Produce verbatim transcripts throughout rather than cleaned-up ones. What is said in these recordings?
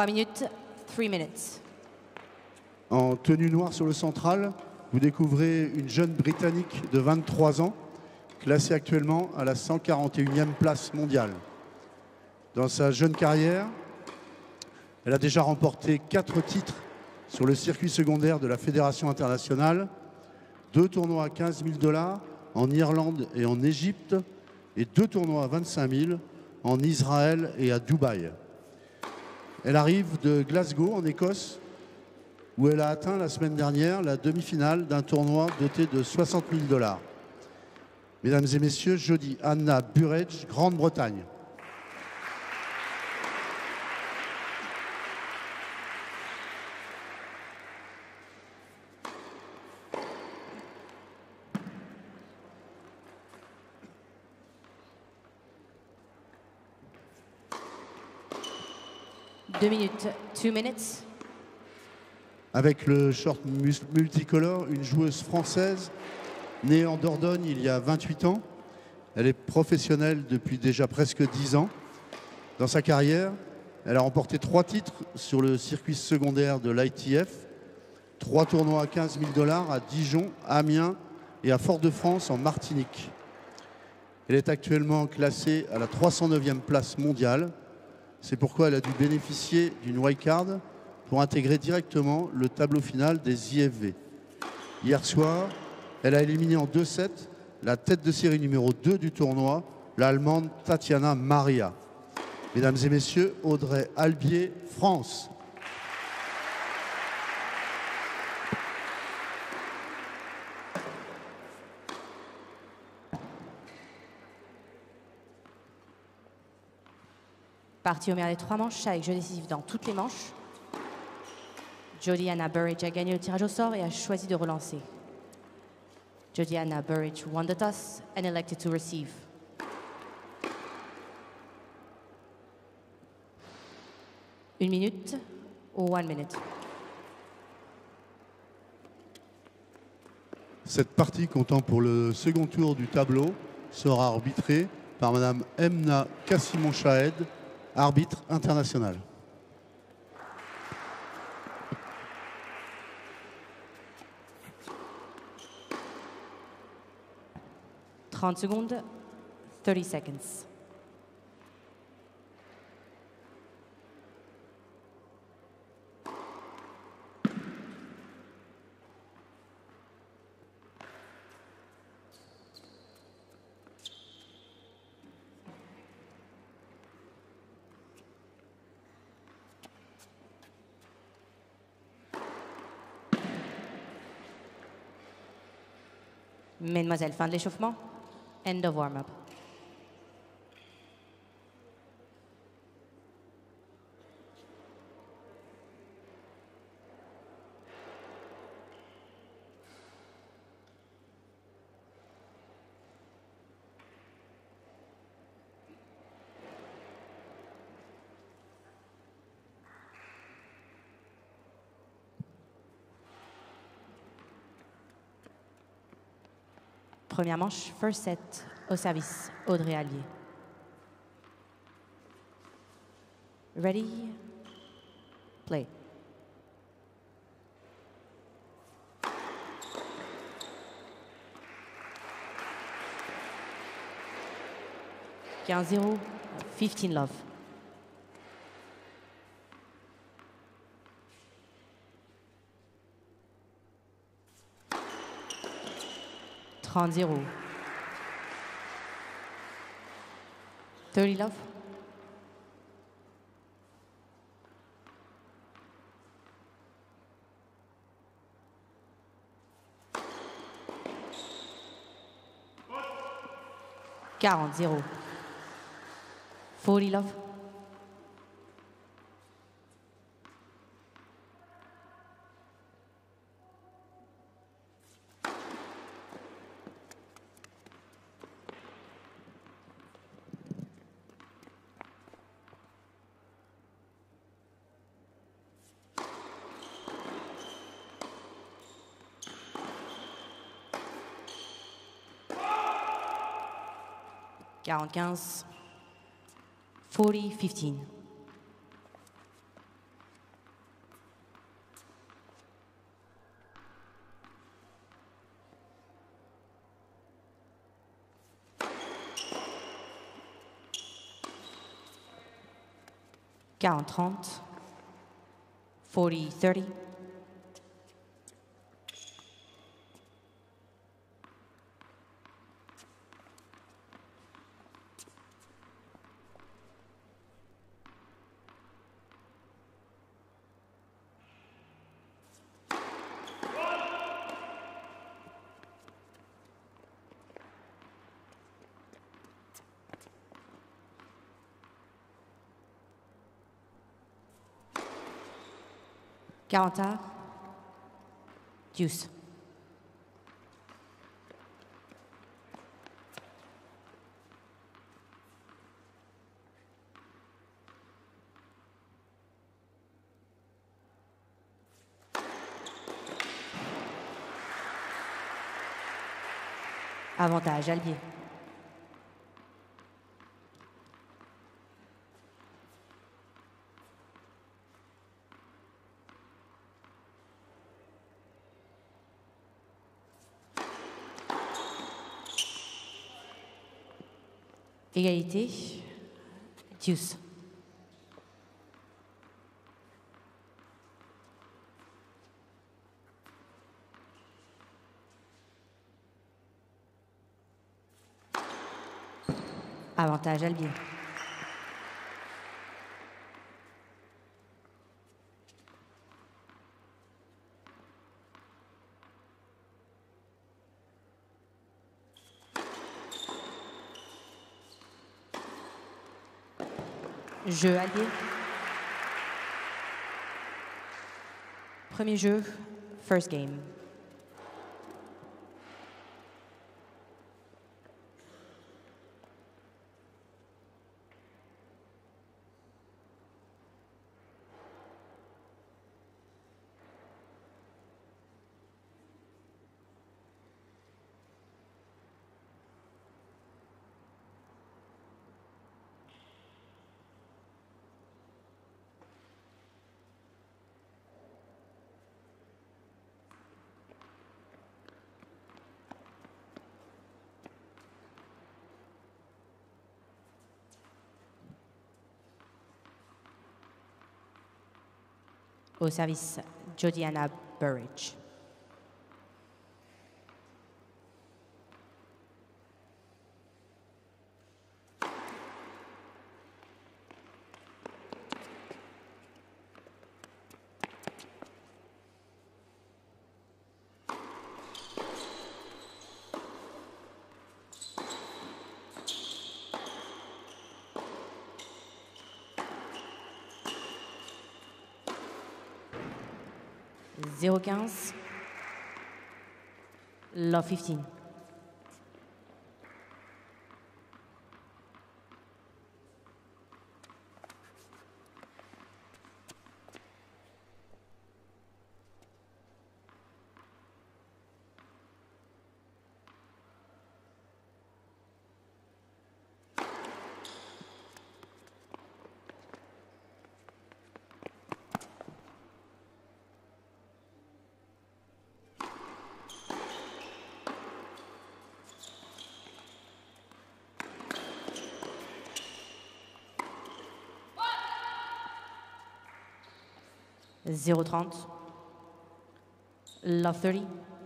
trois minutes, three minutes. En tenue noire sur le central, vous découvrez une jeune Britannique de vingt-trois ans, classée actuellement à la cent quarante et unième place mondiale. Dans sa jeune carrière, elle a déjà remporté quatre titres sur le circuit secondaire de la Fédération internationale, deux tournois à quinze mille dollars en Irlande et en Égypte, et deux tournois à vingt-cinq mille en Israël et à Dubaï. Elle arrive de Glasgow, en Écosse, où elle a atteint la semaine dernière la demi-finale d'un tournoi doté de soixante mille dollars. Mesdames et messieurs, Jody Anna Burrage, Grande-Bretagne. Deux minutes, two minutes. Avec le short multicolore, une joueuse française née en Dordogne il y a vingt-huit ans. Elle est professionnelle depuis déjà presque dix ans. Dans sa carrière, elle a remporté trois titres sur le circuit secondaire de l'I T F, trois tournois à quinze mille dollars à Dijon, Amiens et à Fort-de-France en Martinique. Elle est actuellement classée à la trois cent neuvième place mondiale. C'est pourquoi elle a dû bénéficier d'une wildcard pour intégrer directement le tableau final des I F V. Hier soir, elle a éliminé en deux sets la tête de série numéro deux du tournoi, l'Allemande Tatiana Maria. Mesdames et messieurs, Audrey Albier, France. Partie au meilleur des trois manches avec jeu décisif dans toutes les manches. Jody Anna Burrage a gagné le tirage au sort et a choisi de relancer. Jody Anna Burrage won the toss and elected to receive. Une minute ou one minute. Cette partie comptant pour le second tour du tableau sera arbitrée par Madame Emna Kassimon Shahed, arbitre international. trente secondes, thirty seconds. Mesdemoiselles, fin de l'échauffement. End of warm-up. Première manche, first set, au service, Audrey Albier. Ready, play. quinze zéro, fifteen love. trente zéro. thirty love. quarante zéro. forty love. quarante quinze. forty fifteen. quarante trente, forty thirty, quarante arts, deuce. Avantage, Albier. Égalité, deuce. Avantage, Albier. Jeu Albier. Premier jeu, first game. Au service, Jodiana Burridge. zéro quinze, love fifteen. zéro trente, love thirty.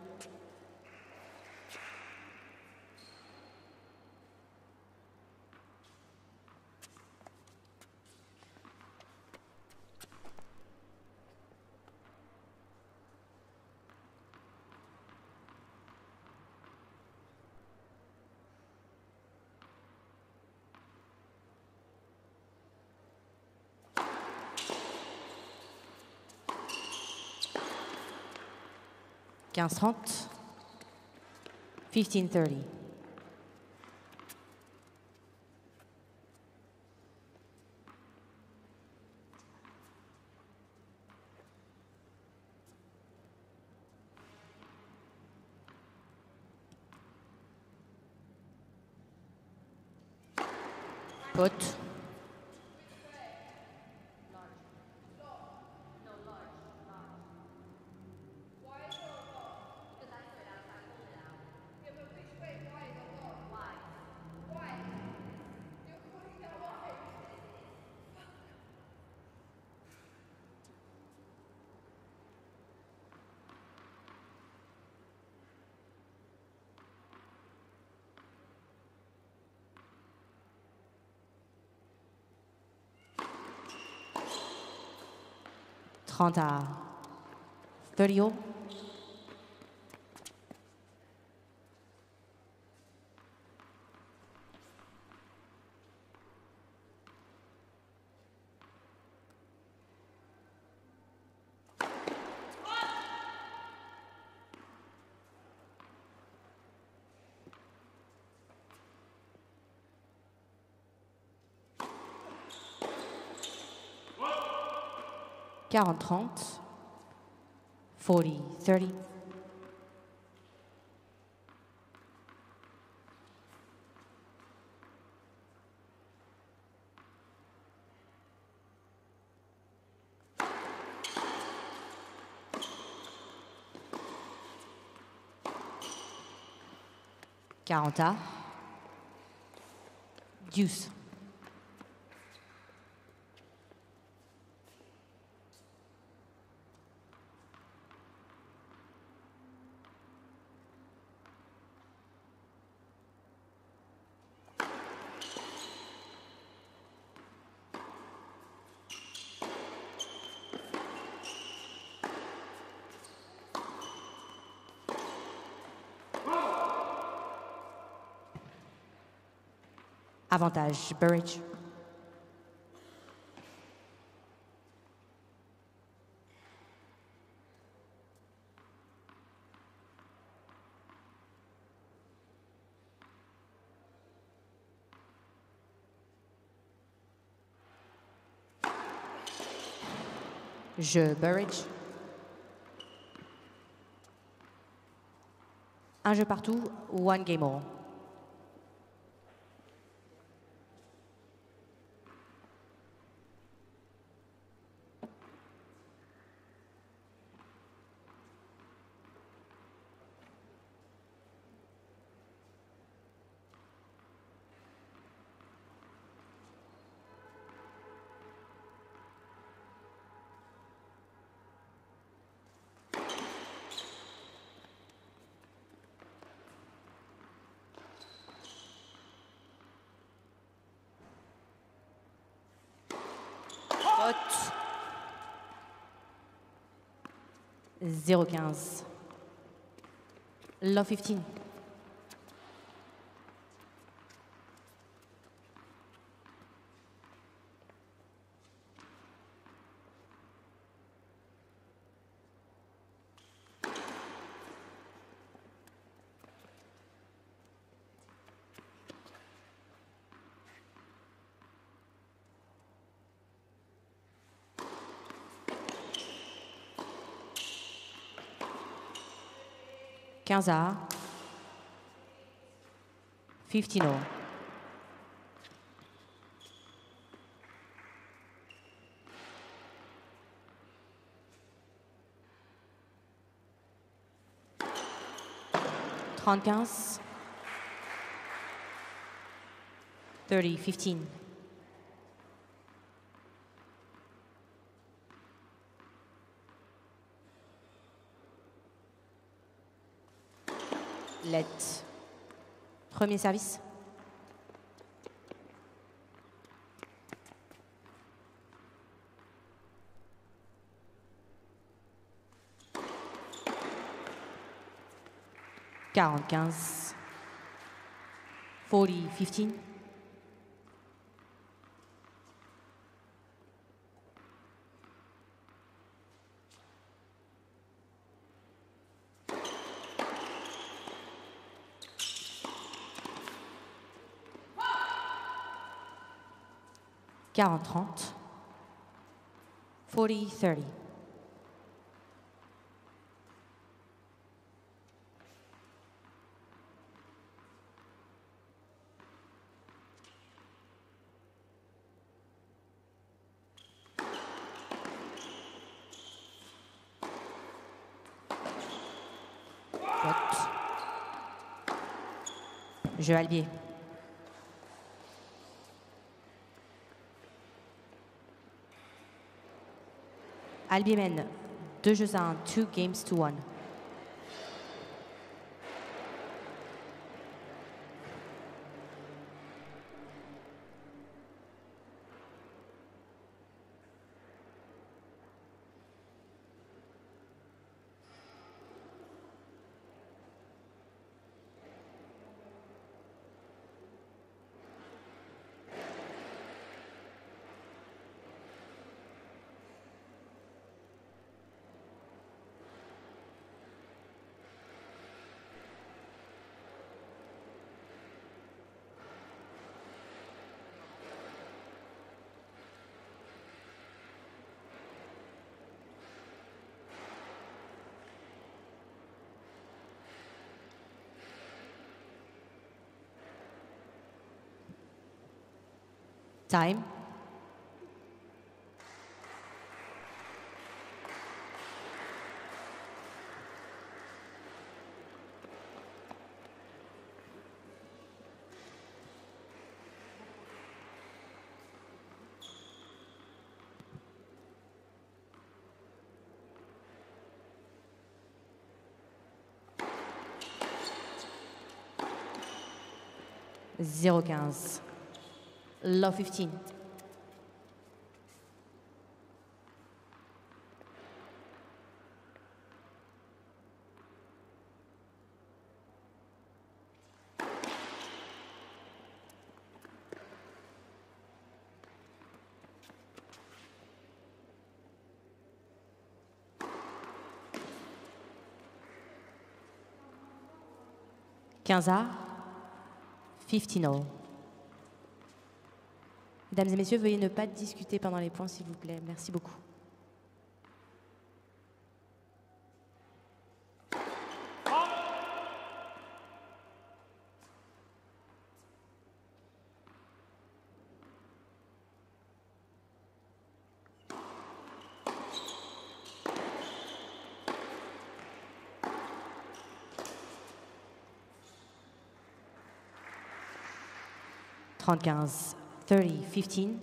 quinze trente, fifteen thirty. Put. trente à thirty all. quarante trente, forty thirty. quarante à deuce. Avantage, Burridge. Jeu, Burridge. Un jeu partout, one game all. zéro quinze. Love fifteen. quinze à fifteen all. trente quinze. thirty fifteen. Let. Premier service. quarante quinze. forty fifteen. quarante trente. forty thirty. Jeu Albier. Albier mène deux jeux à un, two games to one. Time. zéro quinze. Low fifteen. quinze A. fifteen all. Mesdames et messieurs, veuillez ne pas discuter pendant les points, s'il vous plaît. Merci beaucoup. trente quinze. thirty fifteen.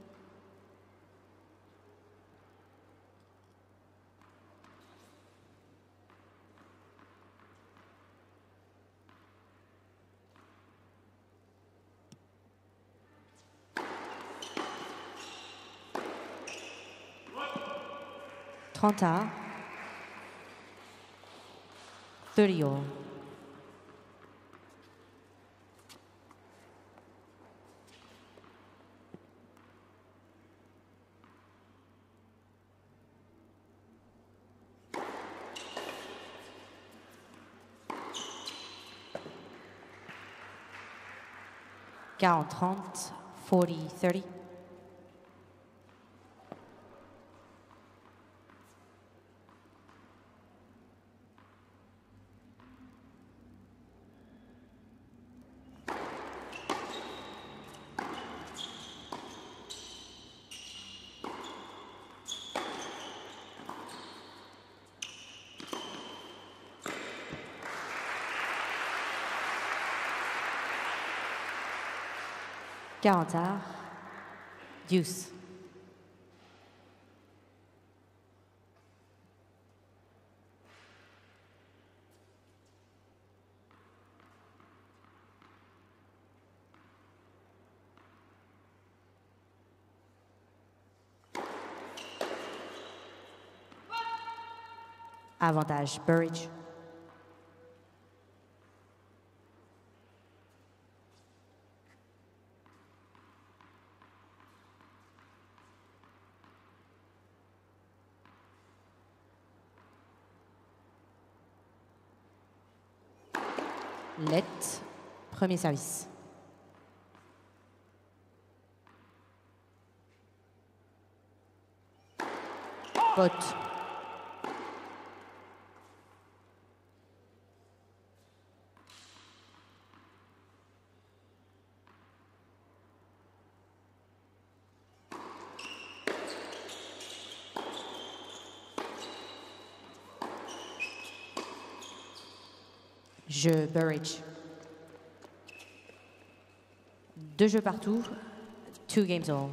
trente A. thirty all. quarante trente. forty thirty. quarante A. Deuce. Avantage, Burridge. Let, premier service. Pot. Jeu Burridge. Deux jeux partout, two games all.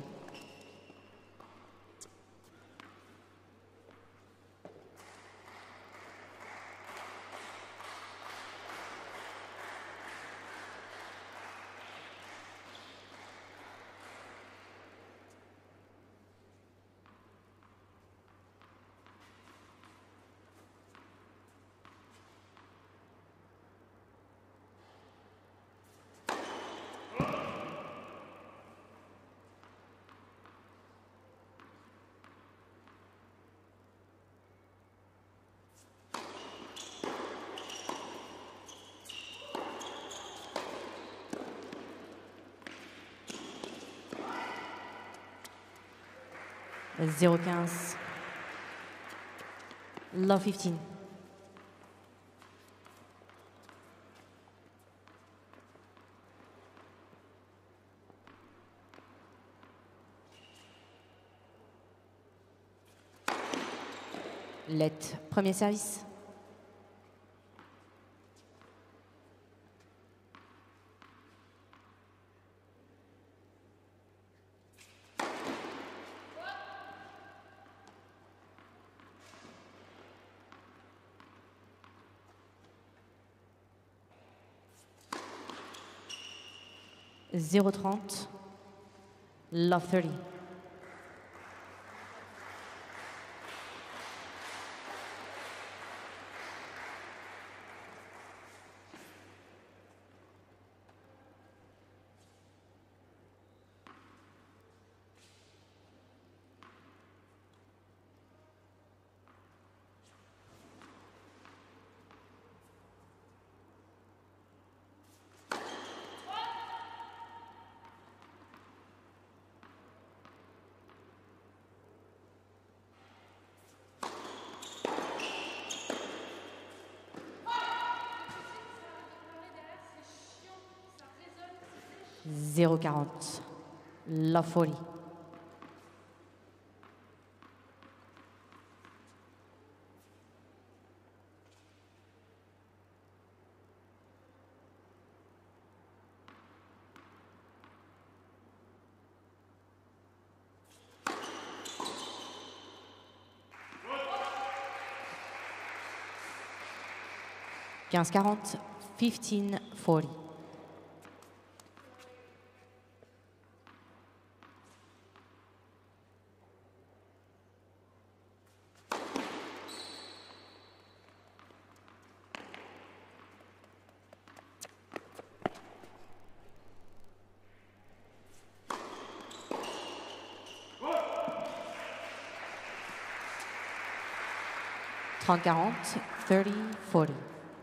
zéro quinze. Low fifteen. Let, premier service. zéro trente, love thirty. zéro quarante, love forty. quinze quarante, fifteen forty. trente quarante, thirty forty.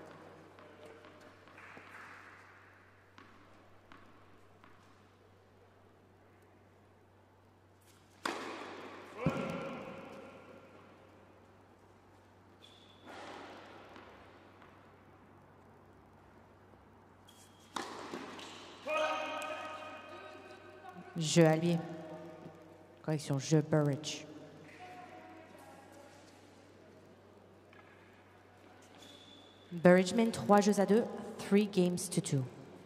Jeu allié. Correction, jeu Burridge. Burridge mène trois jeux à deux, three games to two.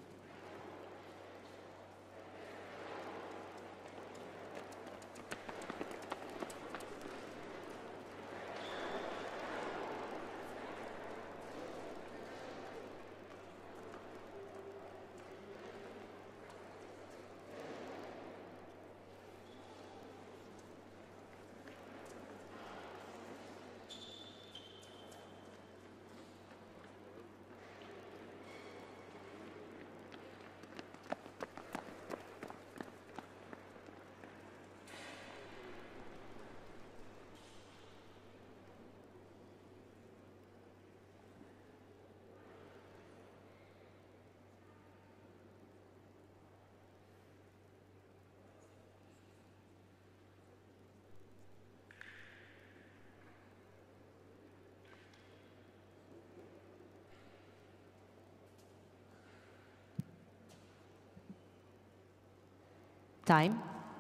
Time.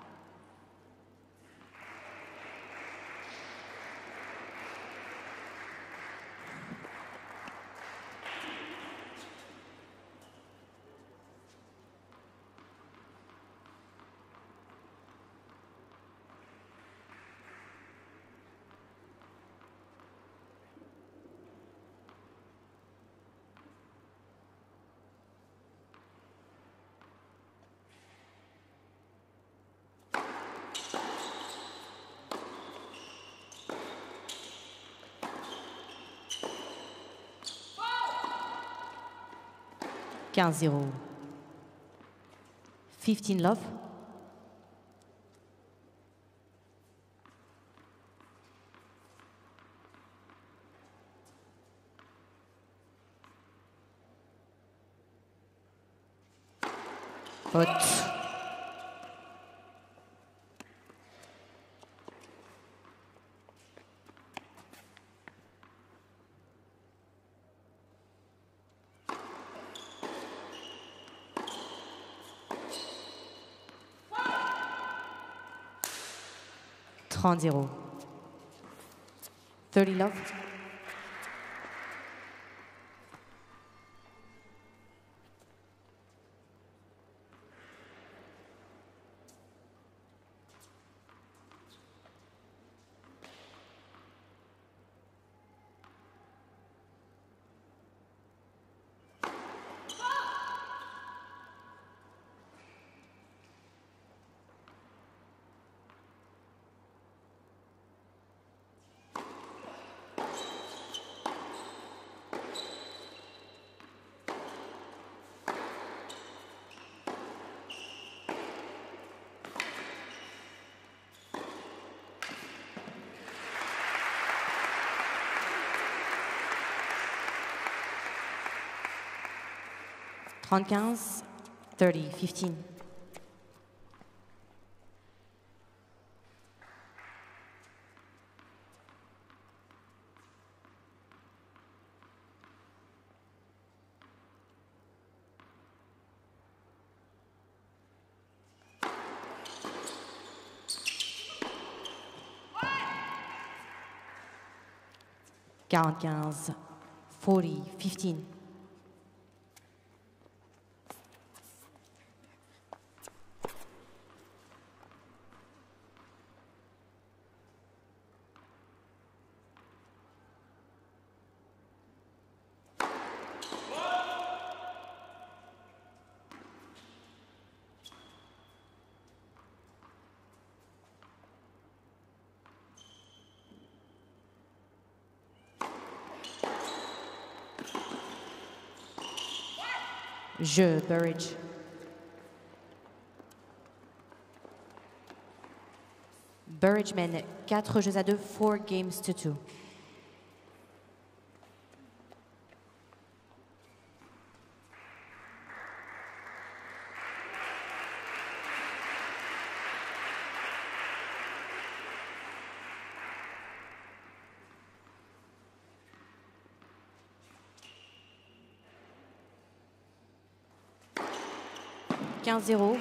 quinze zéro. fifteen love. Haute. trente zéro. thirty love. trente-quinze, thirty, fifteen. quarante-quinze, forty, fifteen. Jeu, Burridge. Burridge mène quatre jeux à deux, four games to two. quinze zéro.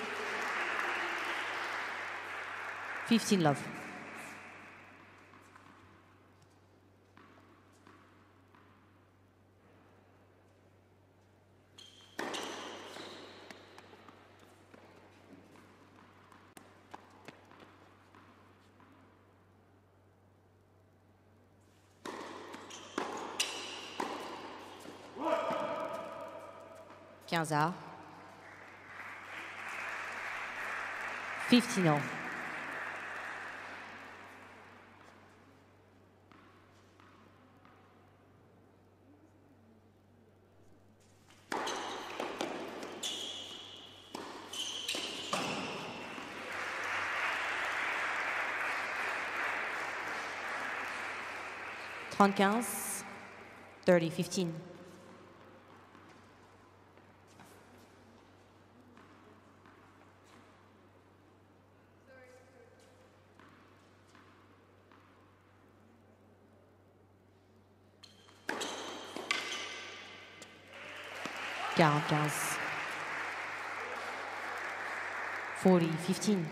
fifteen love. quinze A. fifteen all. trente-quinze, thirty, fifteen. quarante-quinze. forty, fifteen.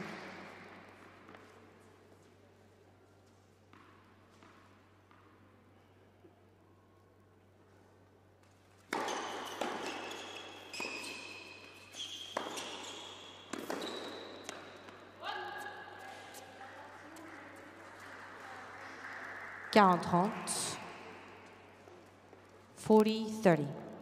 quarante, trente. forty, thirty.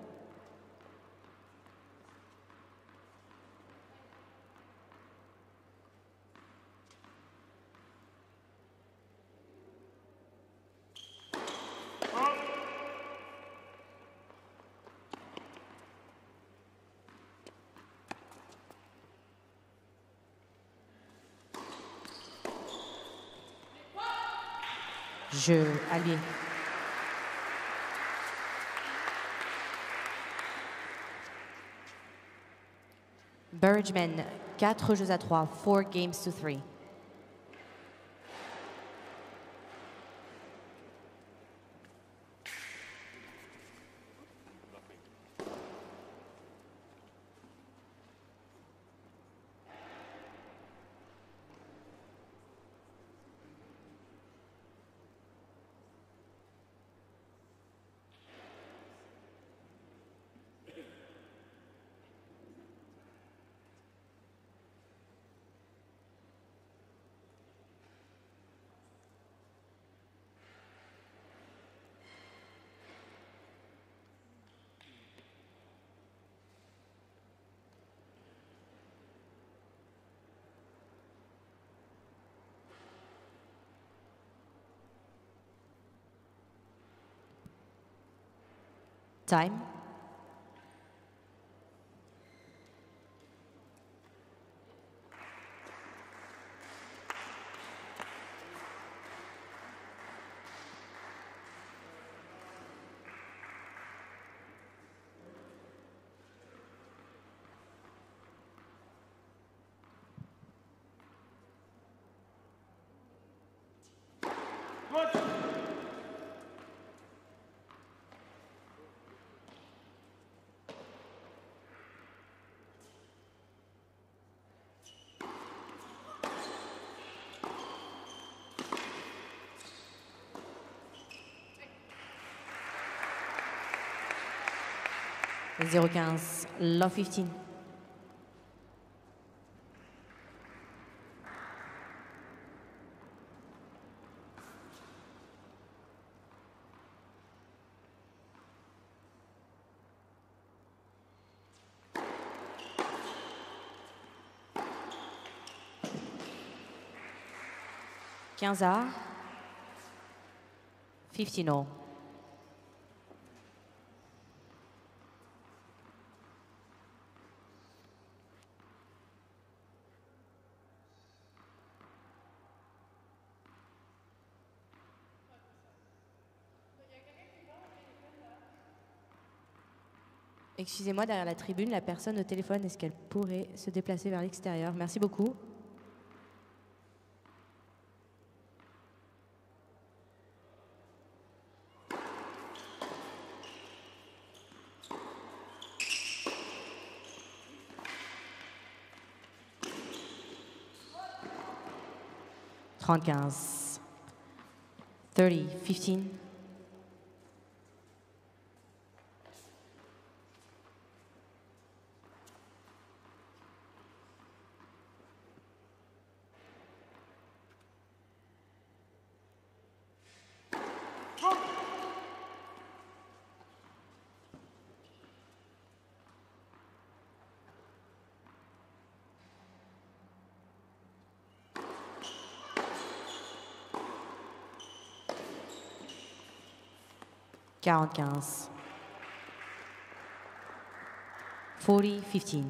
Jeu allié. Burridge mène quatre jeux à trois, four games to three. Time. zéro quinze, love fifteen. quinze A, fifteen all. Excusez-moi, derrière la tribune, la personne au téléphone, est-ce qu'elle pourrait se déplacer vers l'extérieur? Merci beaucoup. trente quinze. thirty fifteen. quarante quinze. forty fifteen.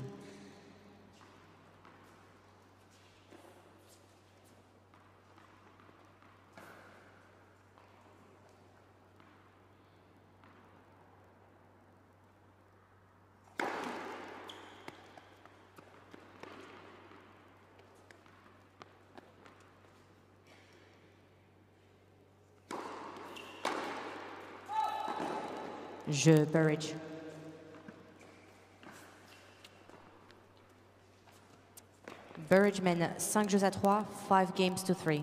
Je Burridge. Burridge mène cinq jeux à trois, five games to three.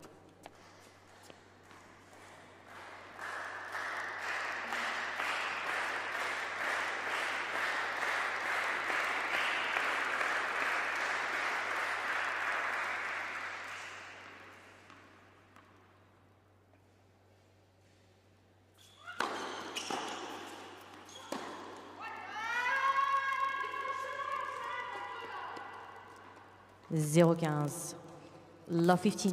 zéro quinze. Love fifteen.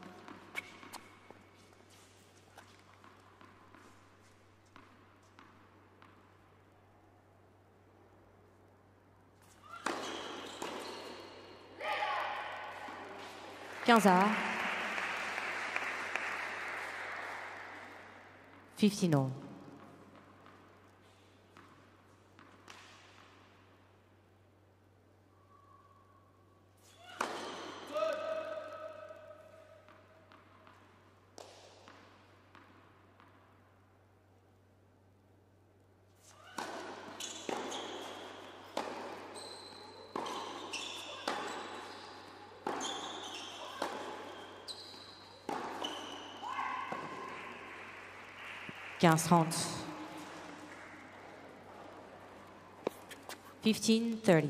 quinze A. fifteen all. quinze trente. fifteen thirty.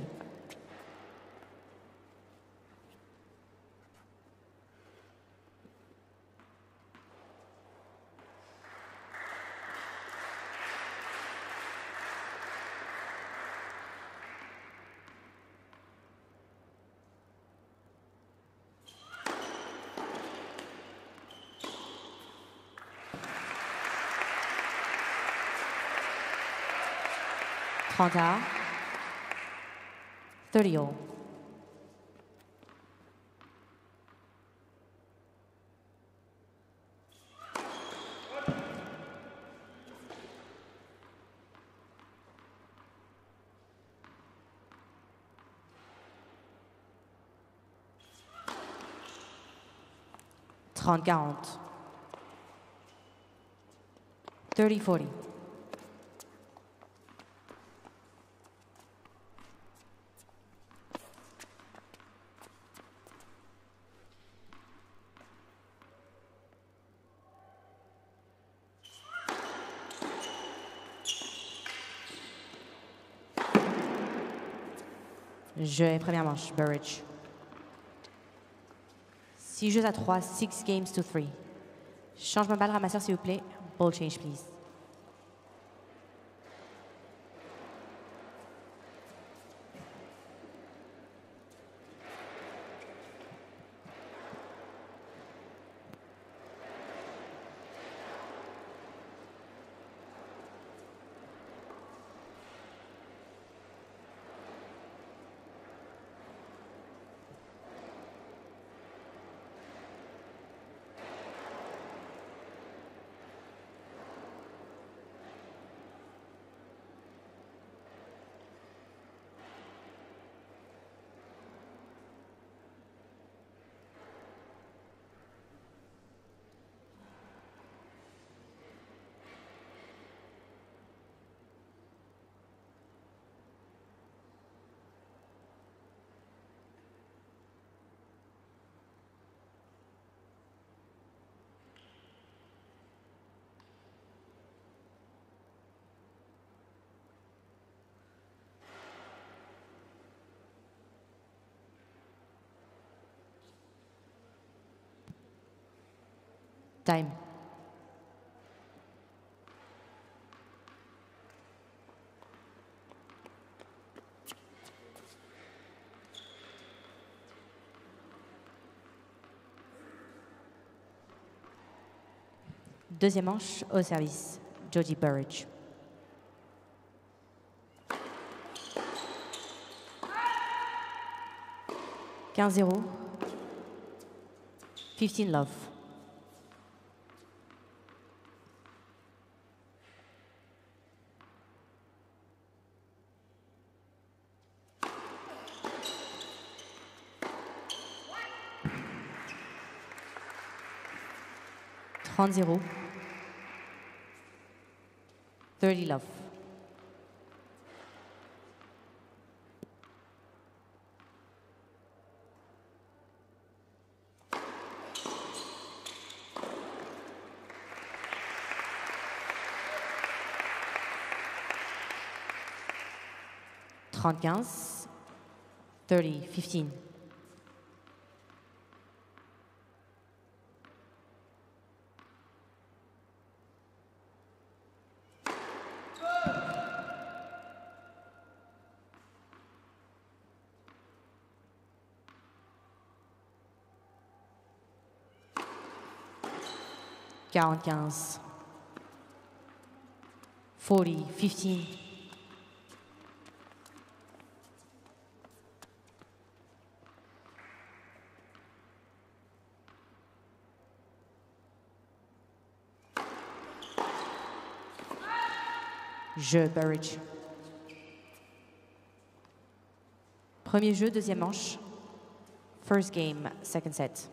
trente à thirty all. trente quarante. thirty forty. Jeu et première manche, Burridge. six jeux à trois, six games to three. Change ma balle ramasseur, s'il vous plaît. Ball change, please. Time. Deuxième manche, au service, Jody Burridge. quinze zéro. fifteen love. trente zéro. thirty love. trente quinze. thirty fifteen. quarante quinze. forty fifteen. Jeu Burridge. Premier jeu, deuxième manche. First game, second set.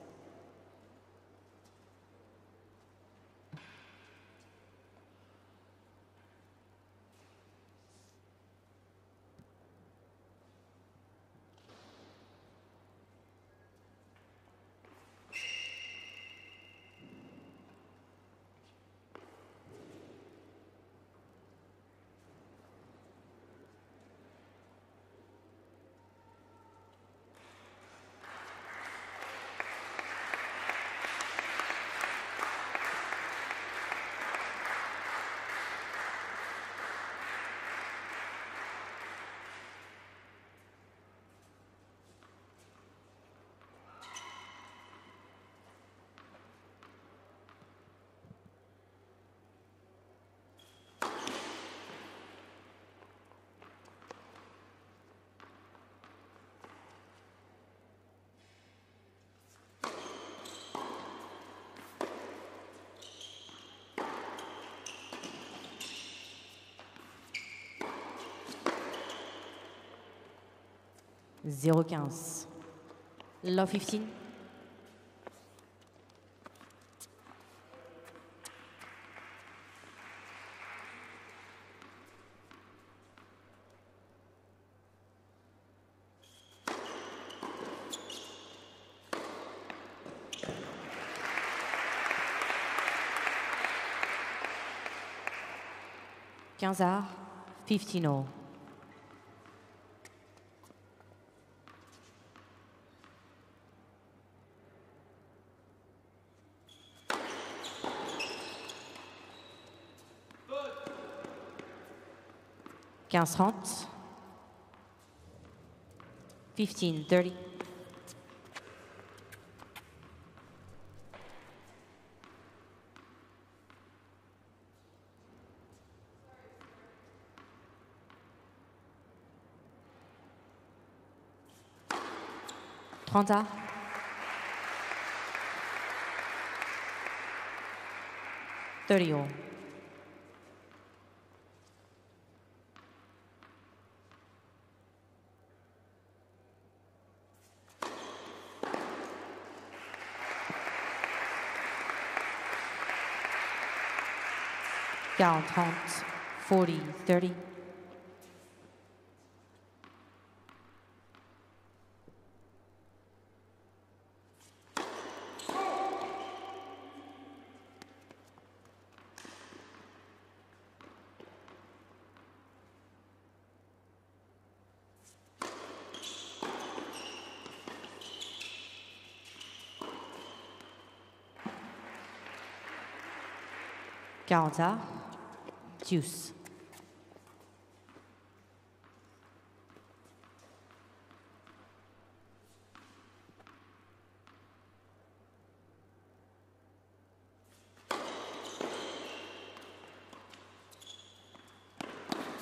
zéro quinze. Love quinze. quinze arts, quinze all. quinze trente. fifteen thirty. trente arts. thirty all. quarante trente. forty thirty. quarante arts. Deuce.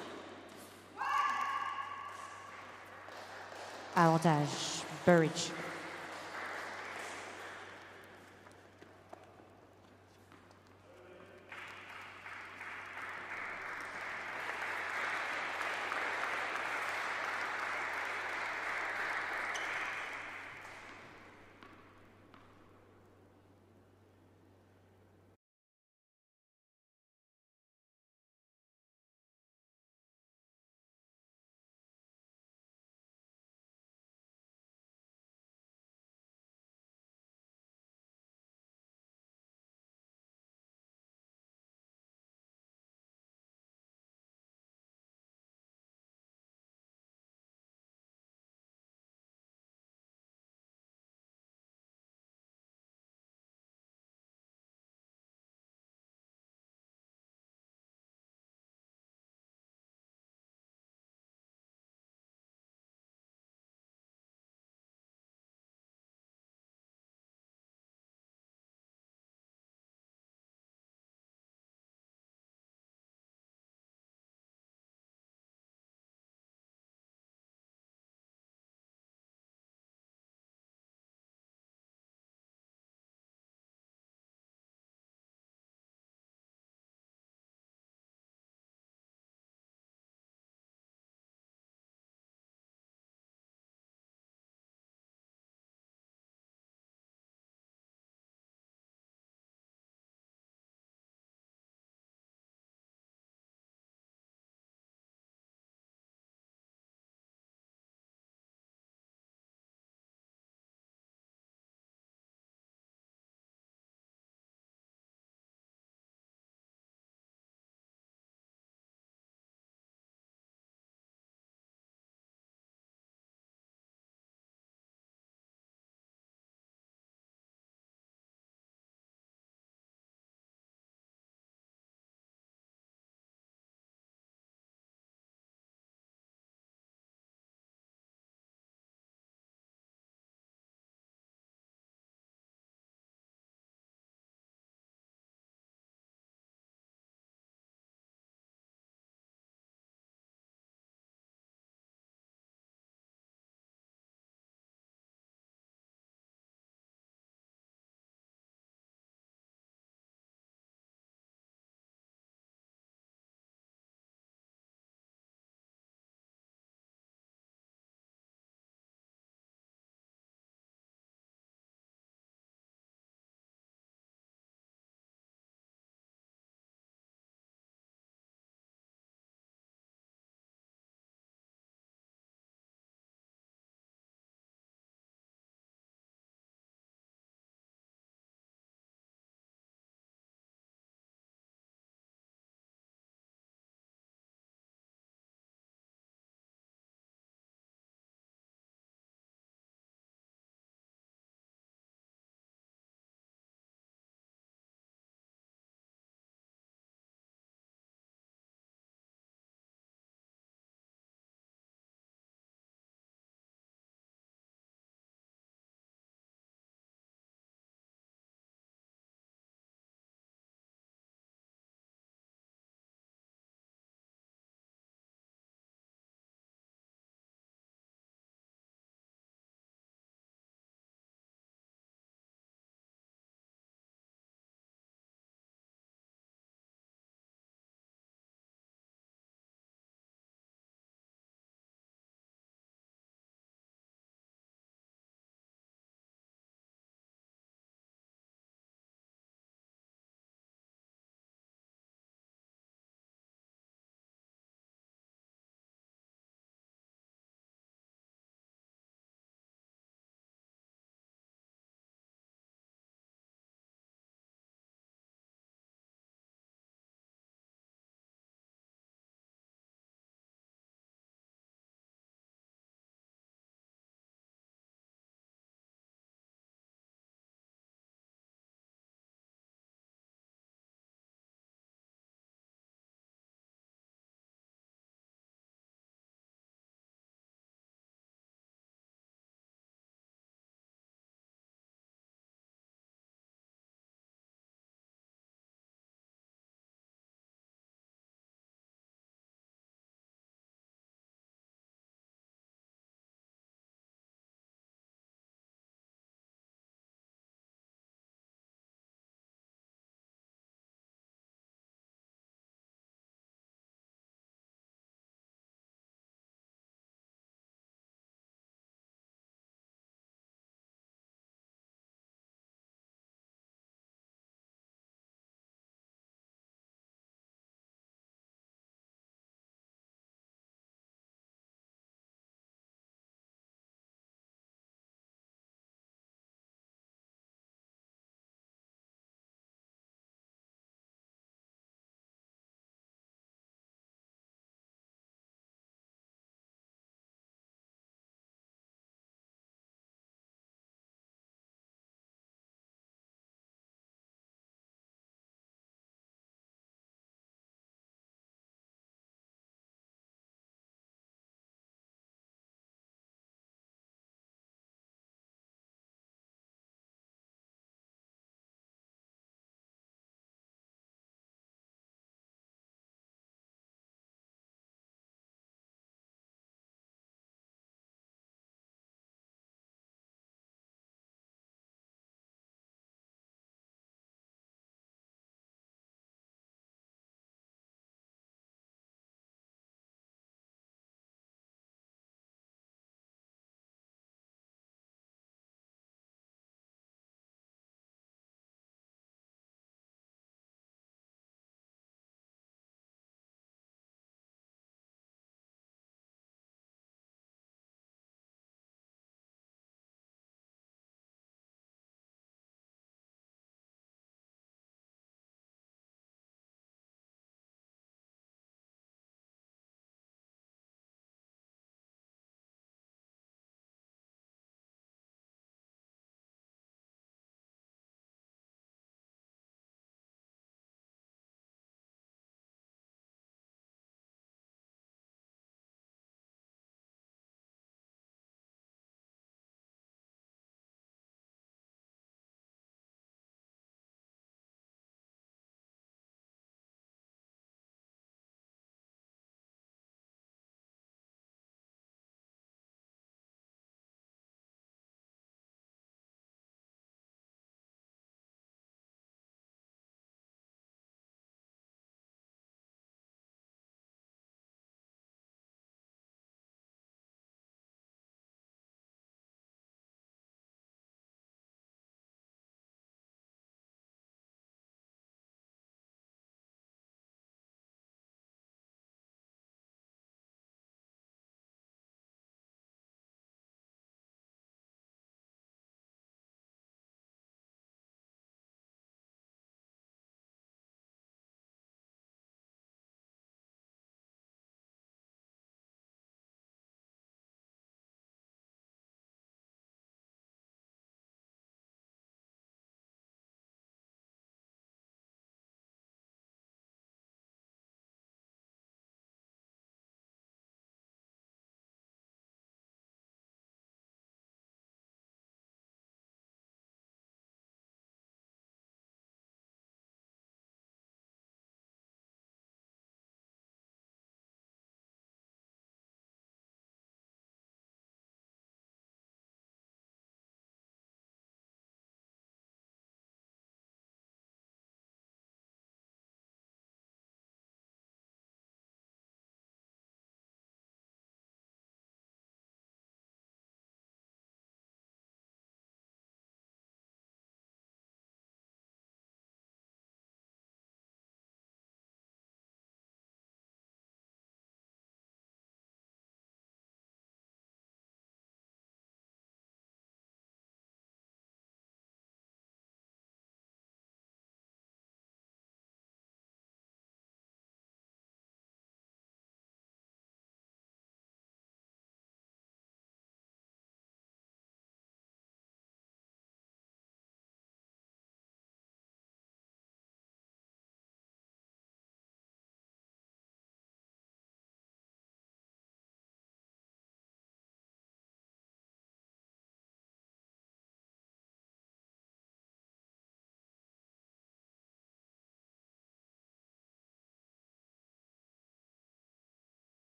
Avantage, Burridge.